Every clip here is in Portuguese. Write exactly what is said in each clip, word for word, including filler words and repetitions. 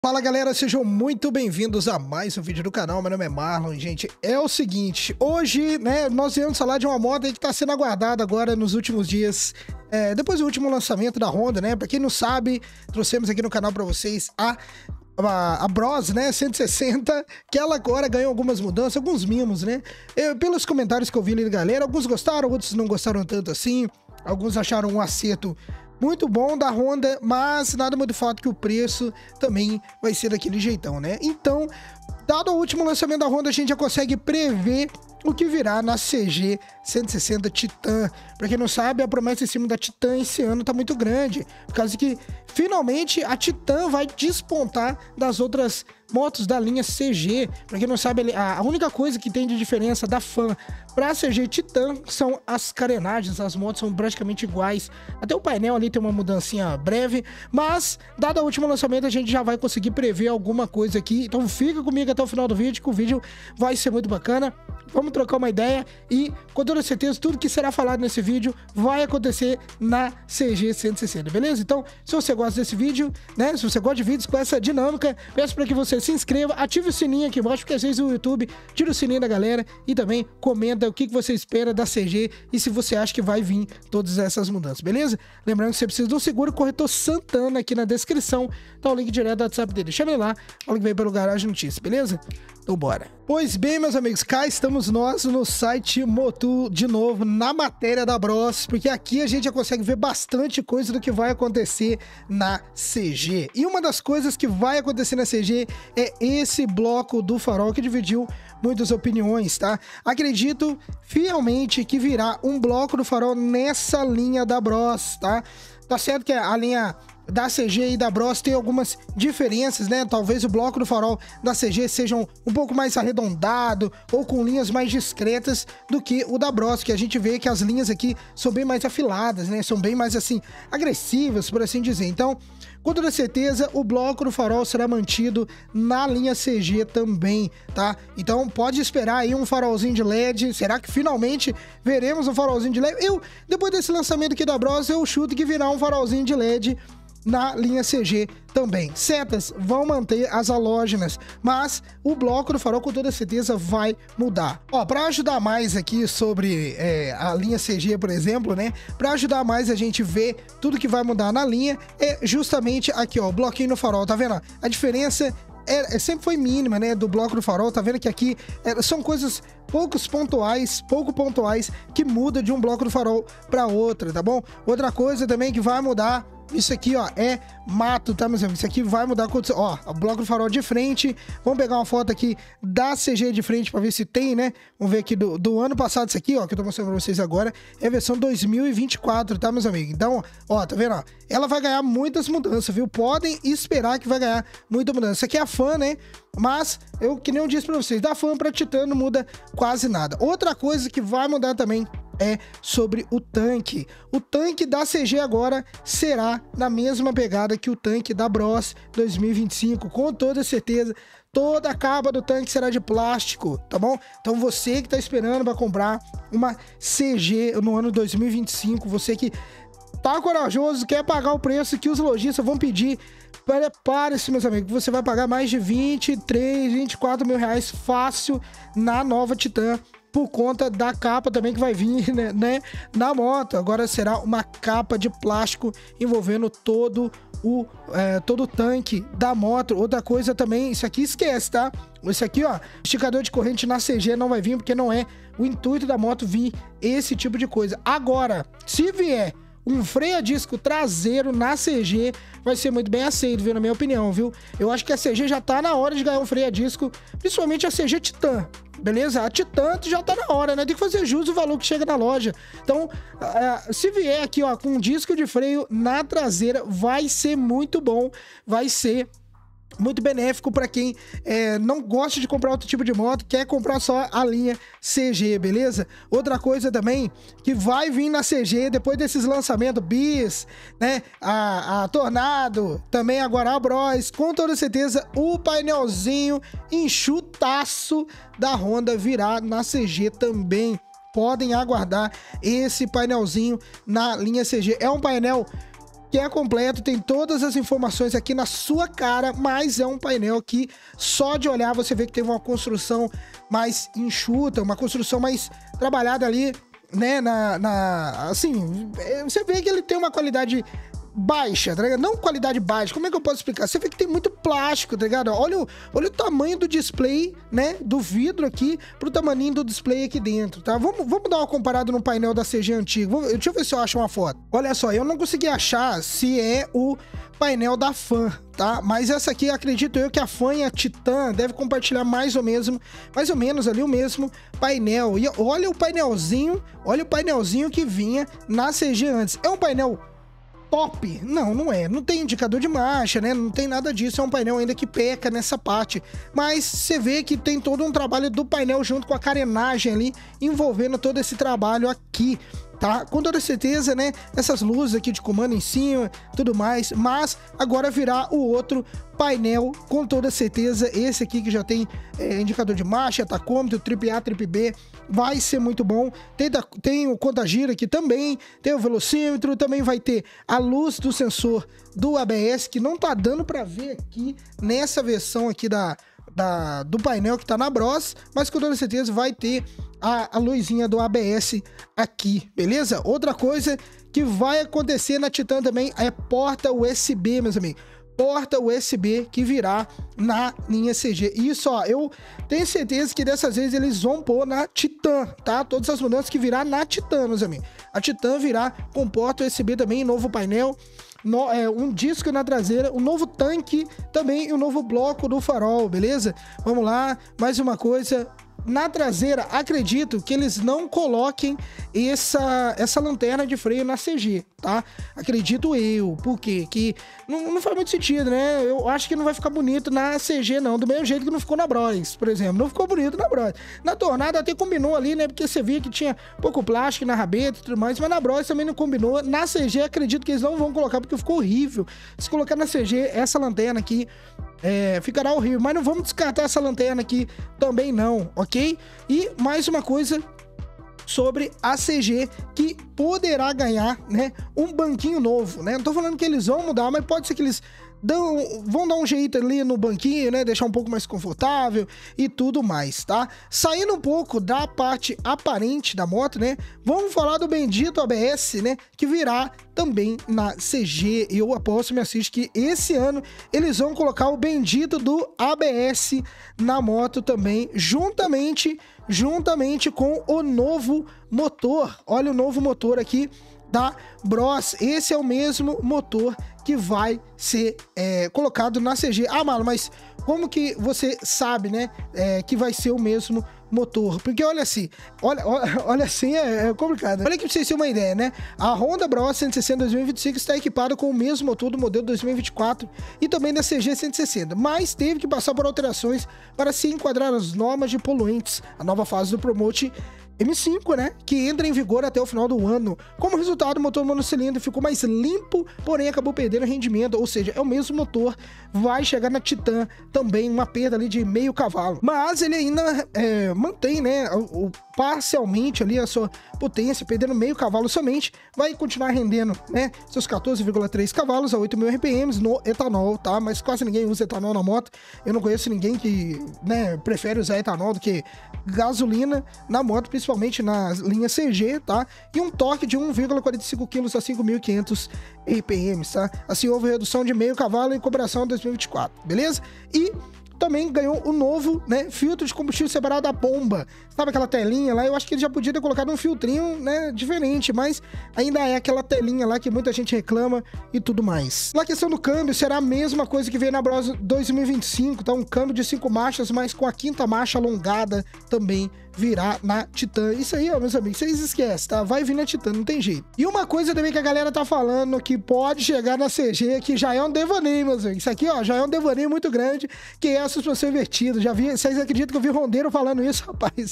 Fala galera, sejam muito bem-vindos a mais um vídeo do canal. Meu nome é Marlon, gente. É o seguinte, hoje, né, nós viemos falar de uma moto aí que tá sendo aguardada agora nos últimos dias, é, depois do último lançamento da Honda, né? Pra quem não sabe, trouxemos aqui no canal pra vocês a A, a Bros, né, cento e sessenta, que ela agora ganhou algumas mudanças, alguns mimos, né? Eu, pelos comentários que eu vi ali da galera, alguns gostaram, outros não gostaram tanto assim. Alguns acharam um acerto muito bom da Honda, mas nada muito fato que o preço também vai ser daquele jeitão, né? Então, dado o último lançamento da Honda, a gente já consegue prever o que virá na C G cento e sessenta Titan. Pra quem não sabe, a promessa em cima da Titan esse ano tá muito grande, por causa que finalmente a Titan vai despontar das outras motos da linha C G. Pra quem não sabe, a única coisa que tem de diferença da Fan pra C G Titan são as carenagens. As motos são praticamente iguais, até o painel ali tem uma mudancinha breve, mas dado o último lançamento a gente já vai conseguir prever alguma coisa aqui. Então fica comigo até o final do vídeo, que o vídeo vai ser muito bacana. Vamos trocar uma ideia e, com toda certeza, tudo que será falado nesse vídeo vai acontecer na C G cento e sessenta, beleza? Então, se você gosta desse vídeo, né, se você gosta de vídeos com essa dinâmica, peço para que você se inscreva, ative o sininho aqui embaixo, porque às vezes o YouTube tira o sininho da galera, e também comenta o que você espera da C G e se você acha que vai vir todas essas mudanças, beleza? Lembrando que você precisa de um seguro, corretor Santana aqui na descrição, tá o link direto do WhatsApp dele. Chame ele lá, o link vem pelo Garagem Notícias, beleza? Então bora. Pois bem, meus amigos, cá estamos nós no site Motu de novo, na matéria da Bros, porque aqui a gente já consegue ver bastante coisa do que vai acontecer na C G. E uma das coisas que vai acontecer na C G é esse bloco do farol que dividiu muitas opiniões, tá? Acredito fielmente que virá um bloco do farol nessa linha da Bros, tá? Tá certo que a linha da C G e da Bros tem algumas diferenças, né? Talvez o bloco do farol da C G seja um, um pouco mais arredondado ou com linhas mais discretas do que o da Bros, que a gente vê que as linhas aqui são bem mais afiladas, né? São bem mais, assim, agressivas, por assim dizer. Então, com toda certeza, o bloco do farol será mantido na linha C G também, tá? Então, pode esperar aí um farolzinho de L E D. Será que finalmente veremos um farolzinho de L E D? Eu, depois desse lançamento aqui da Bros, eu chuto que virá um farolzinho de L E D na linha C G também. Setas vão manter as halógenas, mas o bloco do farol com toda certeza vai mudar. Ó, para ajudar mais aqui sobre é, a linha C G, por exemplo, né? Para ajudar mais a gente ver tudo que vai mudar na linha, é justamente aqui, ó, o bloquinho no farol, tá vendo? A diferença É, é, sempre foi mínima, né, do bloco do farol. Tá vendo que aqui é, são coisas poucos pontuais, pouco pontuais, que muda de um bloco do farol para outra, tá bom? Outra coisa também que vai mudar, isso aqui, ó, é mato, tá, meus amigos? Isso aqui vai mudar, ó, o bloco do farol de frente. Vamos pegar uma foto aqui da C G de frente para ver se tem, né? Vamos ver aqui do, do ano passado, isso aqui, ó, que eu tô mostrando pra vocês agora, é a versão dois mil e vinte e quatro, tá, meus amigos? Então, ó, tá vendo, ó? Ela vai ganhar muitas mudanças, viu? Podem esperar que vai ganhar muita mudança. Isso aqui é a Fan, né? Mas, eu, que nem eu disse pra vocês, da Fan pra Titan não muda quase nada. Outra coisa que vai mudar também é sobre o tanque. O tanque da C G agora será na mesma pegada que o tanque da Bros dois mil e vinte e cinco, com toda certeza. Toda a capa do tanque será de plástico, tá bom? Então você que tá esperando para comprar uma C G no ano dois mil e vinte e cinco, você que tá corajoso, quer pagar o preço que os lojistas vão pedir, prepare-se, meus amigos, você vai pagar mais de vinte e três, vinte e quatro mil reais fácil na nova Titan, por conta da capa também que vai vir, né, né, na moto. Agora será uma capa de plástico envolvendo todo o, é, todo o tanque da moto. Outra coisa também, isso aqui esquece, tá? Isso aqui, ó, esticador de corrente na C G não vai vir, porque não é o intuito da moto vir esse tipo de coisa. Agora, se vier um freio a disco traseiro na C G, vai ser muito bem aceito, viu? Na minha opinião, viu? Eu acho que a C G já tá na hora de ganhar um freio a disco, principalmente a C G Titan, beleza? A Titan já tá na hora, né? Tem que fazer jus o valor que chega na loja. Então, uh, se vier aqui, ó, com um disco de freio na traseira, vai ser muito bom, vai ser muito benéfico para quem é, não gosta de comprar outro tipo de moto, quer comprar só a linha C G, beleza? Outra coisa também que vai vir na C G depois desses lançamentos, Bis, né? A, a Tornado, também agora a Bros, com toda certeza o painelzinho enxutaço da Honda virá na C G também. Podem aguardar esse painelzinho na linha C G. É um painel que é completo, tem todas as informações aqui na sua cara, mas é um painel que só de olhar você vê que teve uma construção mais enxuta, uma construção mais trabalhada ali, né, na, na assim, você vê que ele tem uma qualidade baixa, tá ligado? Não qualidade baixa, como é que eu posso explicar? Você vê que tem muito plástico, tá ligado? Olha o, olha o tamanho do display, né, do vidro aqui pro tamanho do display aqui dentro, tá? Vamos, vamos dar uma comparada no painel da C G antigo. Vamos, deixa eu ver se eu acho uma foto. Olha só, eu não consegui achar se é o painel da Fan, tá? Mas essa aqui, acredito eu que a Fan e a Titan devem compartilhar mais ou menos, mais ou menos ali o mesmo painel. E olha o painelzinho, olha o painelzinho que vinha na C G antes. É um painel top? Não, não é. Não tem indicador de marcha, né? Não tem nada disso. É um painel ainda que peca nessa parte. Mas você vê que tem todo um trabalho do painel junto com a carenagem ali, envolvendo todo esse trabalho aqui, tá? Com toda certeza, né? Essas luzes aqui de comando em cima, tudo mais. Mas agora virá o outro painel, com toda certeza. Esse aqui que já tem é, indicador de marcha, tacômetro, trip A, trip B. Vai ser muito bom. Tem, tem o conta-giro aqui também. Tem o velocímetro. Também vai ter a luz do sensor do A B S, que não tá dando para ver aqui nessa versão aqui da... Da, do painel que tá na Bros, mas com toda certeza vai ter a, a luzinha do A B S aqui, beleza? Outra coisa que vai acontecer na Titan também é porta U S B, meus amigos. Porta U S B que virá na linha C G. Isso, ó, eu tenho certeza que dessas vezes eles vão pôr na Titan, tá? Todas as mudanças que virá na Titan, meus amigos. A Titan virá com porta U S B também, novo painel. No, é, um disco na traseira, um novo tanque também e um novo bloco do farol, beleza? Vamos lá, mais uma coisa. Na traseira, acredito que eles não coloquem essa, essa lanterna de freio na C G, tá? Acredito eu, porque que não, não faz muito sentido, né? Eu acho que não vai ficar bonito na C G, não, do mesmo jeito que não ficou na Bros, por exemplo. Não ficou bonito na Bros. Na Tornado até combinou ali, né? Porque você via que tinha pouco plástico na rabeta e tudo mais, mas na Bros também não combinou. Na C G, acredito que eles não vão colocar, porque ficou horrível. Se colocar na C G, essa lanterna aqui, É, ficará horrível, mas não vamos descartar essa lanterna aqui também não, ok? E mais uma coisa sobre a C G, que poderá ganhar, né, um banquinho novo, né? Não tô falando que eles vão mudar, mas pode ser que eles dão, vão dar um jeito ali no banquinho, né? Deixar um pouco mais confortável e tudo mais, tá? Saindo um pouco da parte aparente da moto, né? Vamos falar do bendito A B S, né? Que virá também na C G. Eu aposto, me assiste, que esse ano eles vão colocar o bendito do A B S na moto também, juntamente, juntamente com o novo motor. Olha o novo motor aqui da Bros. Esse é o mesmo motor que vai ser é, colocado na C G. Ah, Marlon, mas como que você sabe, né, é, que vai ser o mesmo motor? Porque olha assim, olha, olha, olha assim, é, é complicado. Olha aqui pra vocês terem uma ideia, né? A Honda Bros cento e sessenta dois mil e vinte e cinco está equipada com o mesmo motor do modelo dois mil e vinte e quatro e também da C G cento e sessenta, mas teve que passar por alterações para se enquadrar as normas de poluentes, a nova fase do Promote M cinco, né, que entra em vigor até o final do ano. Como resultado, o motor monocilindro ficou mais limpo, porém acabou perdendo rendimento, ou seja, é o mesmo motor, vai chegar na Titan também, uma perda ali de meio cavalo. Mas ele ainda é, mantém, né, o, o, parcialmente ali a sua potência, perdendo meio cavalo somente, vai continuar rendendo, né, seus quatorze vírgula três cavalos a oito mil R P Ms no etanol, tá? Mas quase ninguém usa etanol na moto. Eu não conheço ninguém que, né, prefere usar etanol do que gasolina na moto, principalmente na linha C G, tá? E um torque de um vírgula quarenta e cinco quilos a cinco mil e quinhentos R P Ms, tá? Assim, houve redução de meio cavalo em comparação a dois mil e vinte e quatro, beleza? E também ganhou o novo, né, filtro de combustível separado da bomba. Sabe aquela telinha lá? Eu acho que ele já podia ter colocado um filtrinho, né, diferente, mas ainda é aquela telinha lá que muita gente reclama e tudo mais. Na questão do câmbio, será a mesma coisa que veio na Bros dois mil e vinte e cinco, tá? Um câmbio de cinco marchas, mas com a quinta marcha alongada também virá na Titan. Isso aí, ó, meus amigos, vocês esquecem, tá? Vai vir na Titan, não tem jeito. E uma coisa também que a galera tá falando que pode chegar na C G, que já é um devaneio, meus amigos. Isso aqui, ó, já é um devaneio muito grande, que é a suspensão invertida. Já vi, vocês acreditam que eu vi rondeiro falando isso, rapaz?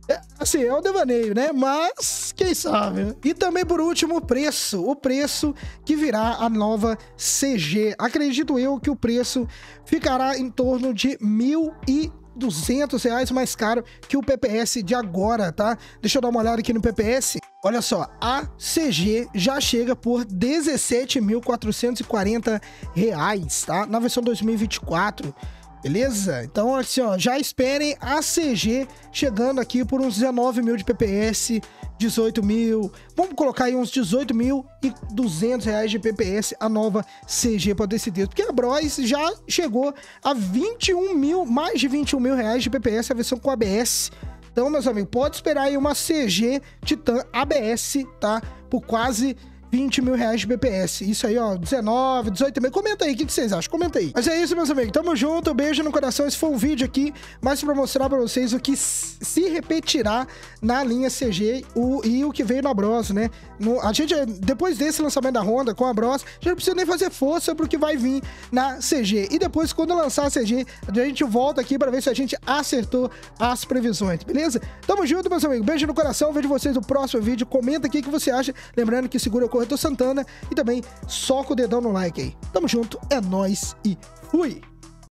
É, assim, é um devaneio, né? Mas, quem sabe, né? E também, por último, o preço. O preço que virá a nova C G. Acredito eu que o preço ficará em torno de mil e duzentos reais mais caro que o P P S de agora, tá? Deixa eu dar uma olhada aqui no P P S. Olha só, a C G já chega por dezessete mil quatrocentos e quarenta reais, tá? Na versão dois mil e vinte e quatro. Beleza? Então, assim, ó, já esperem a C G chegando aqui por uns dezenove mil de P P S, dezoito mil. Vamos colocar aí uns dezoito mil e duzentos reais de P P S, a nova C G para decidir. Porque a Bros já chegou a vinte e um mil, mais de vinte e um mil reais de P P S, a versão com A B S. Então, meus amigos, pode esperar aí uma C G Titan A B S, tá? Por quase vinte mil reais de B P S. Isso aí, ó, dezenove, dezoito mil. Comenta aí, o que, que vocês acham? Comenta aí. Mas é isso, meus amigos. Tamo junto, beijo no coração. Esse foi um vídeo aqui, mais pra mostrar pra vocês o que se repetirá na linha C G o, e o que veio na Bros, né? No, a gente, depois desse lançamento da Honda com a Bros, já não precisa nem fazer força pro que vai vir na C G. E depois, quando lançar a C G, a gente volta aqui pra ver se a gente acertou as previsões, beleza? Tamo junto, meus amigos. Beijo no coração. Vejo vocês no próximo vídeo. Comenta aqui o que você acha. Lembrando que segura o Corretor Santana e também soca o dedão no like aí. Tamo junto, é nóis e fui!